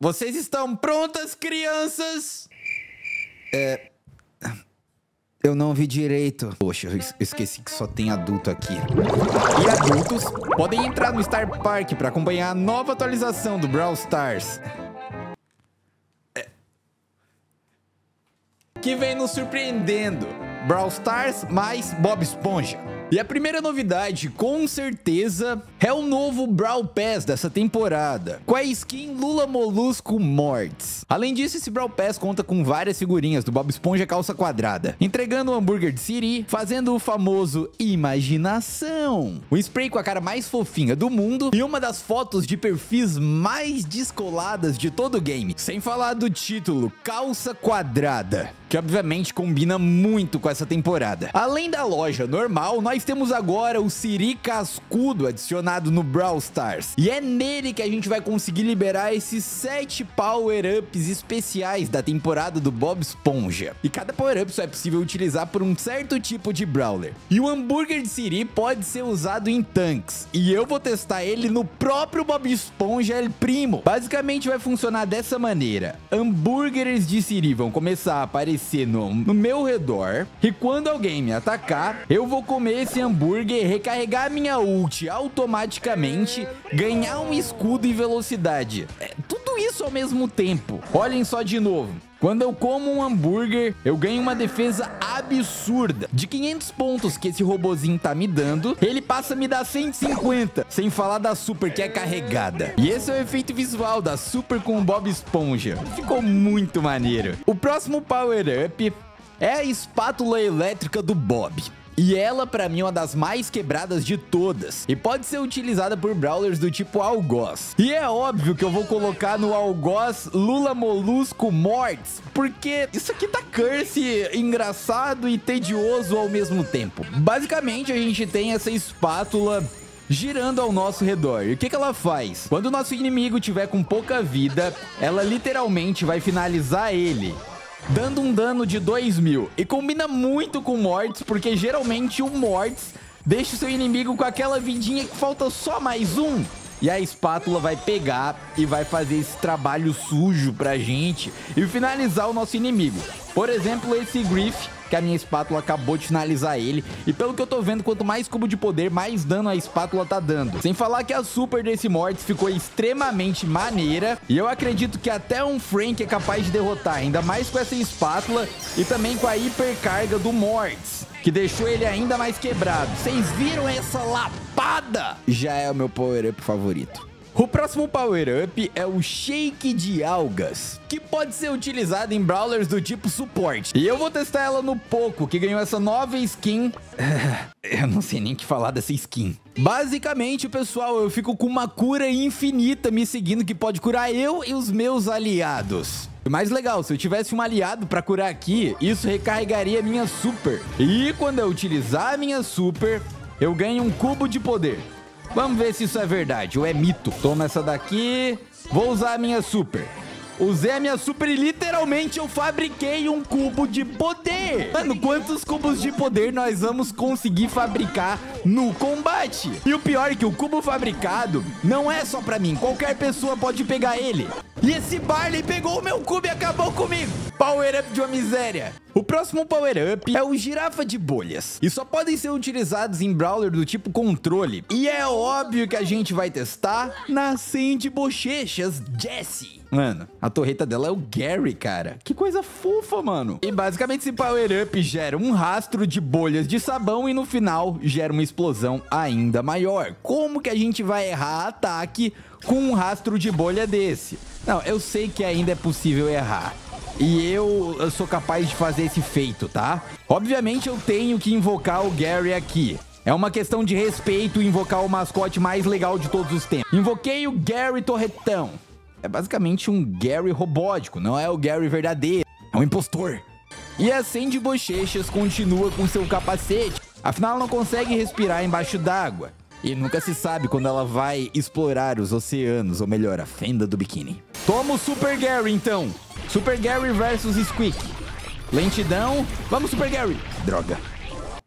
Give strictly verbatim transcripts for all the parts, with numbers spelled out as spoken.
Vocês estão prontas, crianças? É... Eu não vi direito. Poxa, eu esqueci que só tem adulto aqui. E adultos podem entrar no Star Park para acompanhar a nova atualização do Brawl Stars. É... Que vem nos surpreendendo. Brawl Stars mais Bob Esponja. E a primeira novidade, com certeza, é o novo Brawl Pass dessa temporada, com a skin Lula Molusco Mortis. Além disso, esse Brawl Pass conta com várias figurinhas do Bob Esponja calça quadrada, entregando o hambúrguer de Siri, fazendo o famoso imaginação, o spray com a cara mais fofinha do mundo e uma das fotos de perfis mais descoladas de todo o game, sem falar do título Calça Quadrada, que obviamente combina muito com essa temporada. Além da loja normal, nós temos agora o Siri Cascudo adicionado no Brawl Stars. E é nele que a gente vai conseguir liberar esses sete power-ups especiais da temporada do Bob Esponja. E cada power-up só é possível utilizar por um certo tipo de Brawler. E o hambúrguer de Siri pode ser usado em tanques. E eu vou testar ele no próprio Bob Esponja El Primo. Basicamente vai funcionar dessa maneira. Hambúrgueres de Siri vão começar a aparecer no, no meu redor. E quando alguém me atacar, eu vou comer esse hambúrguer, recarregar minha ult automaticamente, ganhar um escudo e velocidade. É, tudo isso ao mesmo tempo. Olhem só de novo. Quando eu como um hambúrguer, eu ganho uma defesa absurda. De quinhentos pontos que esse robozinho tá me dando, ele passa a me dar cento e cinquenta, sem falar da super que é carregada. E esse é o efeito visual da super com o Bob Esponja. Ficou muito maneiro. O próximo power-up é a espátula elétrica do Bob. E ela, pra mim, é uma das mais quebradas de todas. E pode ser utilizada por brawlers do tipo Algoz. E é óbvio que eu vou colocar no Algoz Lula Molusco Mortis, porque isso aqui tá curse, engraçado e tedioso ao mesmo tempo. Basicamente, a gente tem essa espátula girando ao nosso redor. E o que que ela faz? Quando o nosso inimigo tiver com pouca vida, ela literalmente vai finalizar ele, dando um dano de dois mil. E combina muito com o Mortis, porque geralmente o Mortis deixa o seu inimigo com aquela vidinha que falta só mais um. E a espátula vai pegar e vai fazer esse trabalho sujo pra gente e finalizar o nosso inimigo. Por exemplo, esse Griff, que a minha espátula acabou de finalizar ele. E pelo que eu tô vendo, quanto mais cubo de poder, mais dano a espátula tá dando. Sem falar que a super desse Mortis ficou extremamente maneira. E eu acredito que até um Frank é capaz de derrotar, ainda mais com essa espátula e também com a hipercarga do Mortis, que deixou ele ainda mais quebrado. Vocês viram essa lapada? Já é o meu power-up favorito. O próximo power-up é o Shake de Algas, que pode ser utilizado em brawlers do tipo suporte. E eu vou testar ela no Poco, que ganhou essa nova skin. Eu não sei nem o que falar dessa skin. Basicamente, pessoal, eu fico com uma cura infinita me seguindo, que pode curar eu e os meus aliados. O mais legal, se eu tivesse um aliado pra curar aqui, isso recarregaria minha super. E quando eu utilizar a minha super, eu ganho um cubo de poder. Vamos ver se isso é verdade ou é mito. Toma essa daqui. Vou usar a minha super. Usei a minha super e literalmente eu fabriquei um cubo de poder. Mano, quantos cubos de poder nós vamos conseguir fabricar no combate? E o pior é que o cubo fabricado não é só pra mim. Qualquer pessoa pode pegar ele. E esse Barley pegou o meu cubo e acabou comigo. Power up de uma miséria. O próximo power up é o Girafa de Bolhas. E só podem ser utilizados em brawler do tipo controle. E é óbvio que a gente vai testar na Sandy Bochechas Jessie. Mano, a torreta dela é o Gary, cara. Que coisa fofa, mano. E basicamente esse power-up gera um rastro de bolhas de sabão e no final gera uma explosão ainda maior. Como que a gente vai errar ataque com um rastro de bolha desse? Não, eu sei que ainda é possível errar. E eu, eu sou capaz de fazer esse feito, tá? Obviamente eu tenho que invocar o Gary aqui. É uma questão de respeito invocar o mascote mais legal de todos os tempos. Invoquei o Gary Torretão. É basicamente um Gary robótico, não é o Gary verdadeiro. É um impostor. E a Sandy Bochechas continua com seu capacete. Afinal, ela não consegue respirar embaixo d'água. E nunca se sabe quando ela vai explorar os oceanos, ou melhor, a fenda do biquíni. Toma o Super Gary, então. Super Gary versus Squeak. Lentidão. Vamos, Super Gary. Droga.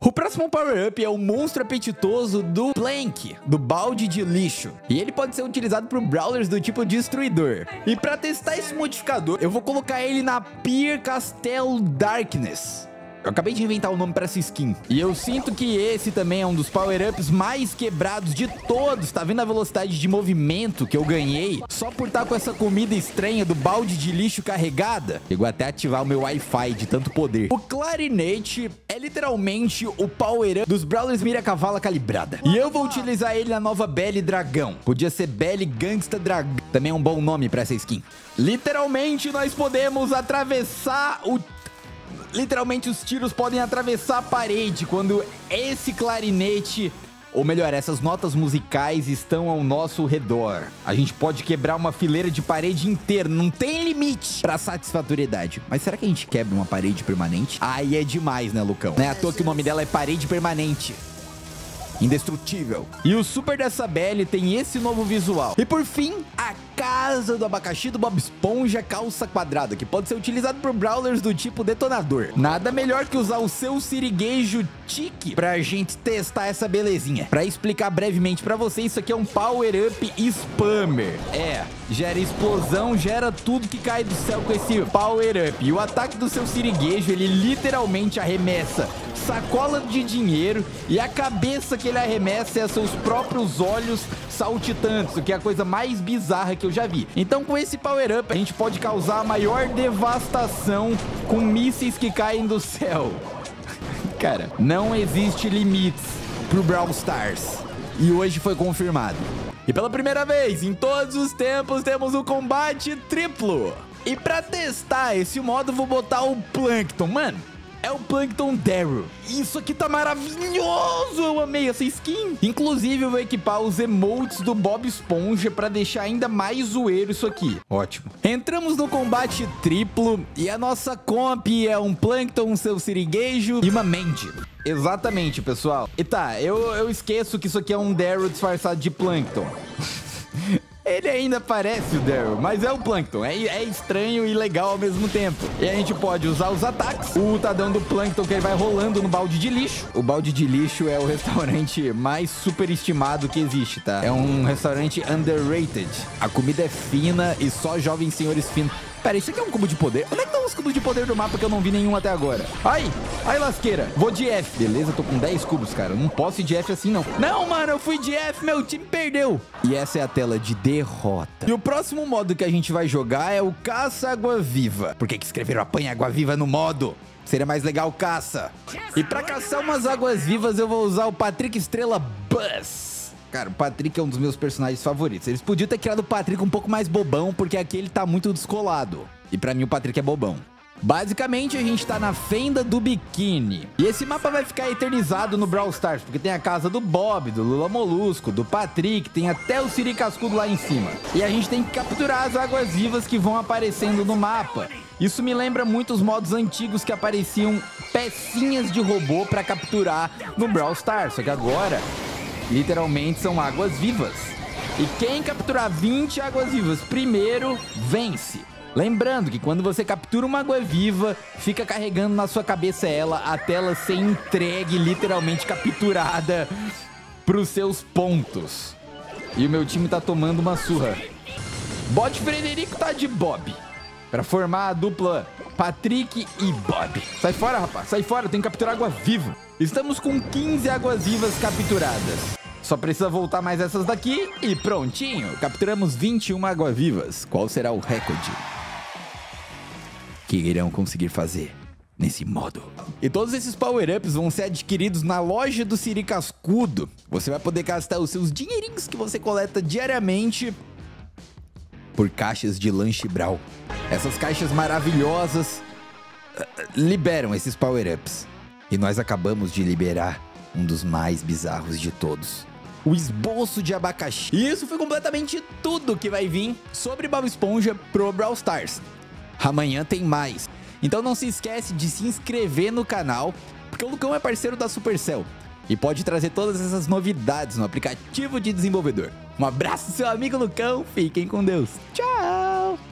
O próximo power-up é o monstro apetitoso do Plank, do balde de lixo. E ele pode ser utilizado por brawlers do tipo Destruidor. E para testar esse modificador, eu vou colocar ele na Pier Castle Darkness. Eu acabei de inventar o nome para essa skin. E eu sinto que esse também é um dos power-ups mais quebrados de todos. Tá vendo a velocidade de movimento que eu ganhei? Só por estar com essa comida estranha do balde de lixo carregada. Chegou até a ativar o meu Wi-Fi de tanto poder. O clarinete é literalmente o power-up dos Brawlers Mira Cavala Calibrada. E eu vou utilizar ele na nova Belly Dragão. Podia ser Belly Gangsta Dragão. Também é um bom nome para essa skin. Literalmente nós podemos atravessar o... Literalmente os tiros podem atravessar a parede quando esse clarinete, ou melhor, essas notas musicais estão ao nosso redor. A gente pode quebrar uma fileira de parede inteira, não tem limite pra satisfatoriedade. Mas será que a gente quebra uma parede permanente? Aí é demais, né, Lucão? Não é à toa que o nome dela é Parede Permanente. Indestrutível. E o super dessa Belly tem esse novo visual. E por fim, a casa do abacaxi do Bob Esponja calça quadrada, que pode ser utilizado por brawlers do tipo detonador. Nada melhor que usar o seu siriguejo tique pra gente testar essa belezinha. Pra explicar brevemente pra vocês, isso aqui é um power up spammer. É, gera explosão, gera tudo que cai do céu com esse power up. E o ataque do seu siriguejo, ele literalmente arremessa sacola de dinheiro, e a cabeça que ele arremessa é seus próprios olhos saltitantes, o que é a coisa mais bizarra que eu já vi. Então com esse power up a gente pode causar a maior devastação com mísseis que caem do céu. Cara, não existe limites pro Brawl Stars, e hoje foi confirmado. E pela primeira vez em todos os tempos temos o combate triplo. E pra testar esse modo vou botar o Plankton, mano. É o Plankton Daryl. Isso aqui tá maravilhoso. Eu amei essa skin. Inclusive, eu vou equipar os emotes do Bob Esponja pra deixar ainda mais zoeiro isso aqui. Ótimo. Entramos no combate triplo. E a nossa comp é um Plankton, um seu siriguejo e uma Mandy. Exatamente, pessoal. E tá, eu, eu esqueço que isso aqui é um Daryl disfarçado de Plankton. Ele ainda parece o Daryl, mas é o Plankton. É, é estranho e legal ao mesmo tempo. E a gente pode usar os ataques. O Tadão do Plankton, que ele vai rolando no balde de lixo. O balde de lixo é o restaurante mais superestimado que existe, tá? É um restaurante underrated. A comida é fina e só jovens senhores finos. Pera, isso aqui é um cubo de poder? Onde é que estão os cubos de poder do mapa que eu não vi nenhum até agora? Ai, ai lasqueira. Vou de F. Beleza, tô com dez cubos, cara. Não posso ir de F assim, não. Não, mano, eu fui de F, meu time perdeu. E essa é a tela de derrota. E o próximo modo que a gente vai jogar é o Caça Água Viva. Por que que escreveram Apanha Água Viva no modo? Seria mais legal caça. E pra caçar umas águas vivas eu vou usar o Patrick Estrela Buzz. Cara, o Patrick é um dos meus personagens favoritos. Eles podiam ter criado o Patrick um pouco mais bobão, porque aqui ele tá muito descolado. E pra mim o Patrick é bobão. Basicamente, a gente tá na Fenda do Biquíni. E esse mapa vai ficar eternizado no Brawl Stars, porque tem a casa do Bob, do Lula Molusco, do Patrick, tem até o Siri Cascudo lá em cima. E a gente tem que capturar as águas vivas que vão aparecendo no mapa. Isso me lembra muito os modos antigos que apareciam pecinhas de robô pra capturar no Brawl Stars. Só que agora, literalmente, são águas vivas. E quem capturar vinte águas vivas primeiro, vence. Lembrando que quando você captura uma água viva, fica carregando na sua cabeça ela até ela ser entregue, literalmente capturada pros seus pontos. E o meu time tá tomando uma surra. Bot Frederico tá de Bob, pra formar a dupla Patrick e Bob. Sai fora, rapaz, sai fora, eu tenho que capturar água viva. Estamos com quinze águas vivas capturadas. Só precisa voltar mais essas daqui e prontinho. Capturamos vinte e uma águas vivas. Qual será o recorde que irão conseguir fazer nesse modo? E todos esses power-ups vão ser adquiridos na loja do Siri Cascudo. Você vai poder gastar os seus dinheirinhos que você coleta diariamente por caixas de lanche Brawl. Essas caixas maravilhosas uh, liberam esses power-ups. E nós acabamos de liberar um dos mais bizarros de todos. O esboço de abacaxi. E isso foi completamente tudo que vai vir sobre Bob Esponja pro Brawl Stars. Amanhã tem mais. Então não se esquece de se inscrever no canal, porque o Lucão é parceiro da Supercell e pode trazer todas essas novidades no aplicativo de desenvolvedor. Um abraço, seu amigo Lucão. Fiquem com Deus. Tchau!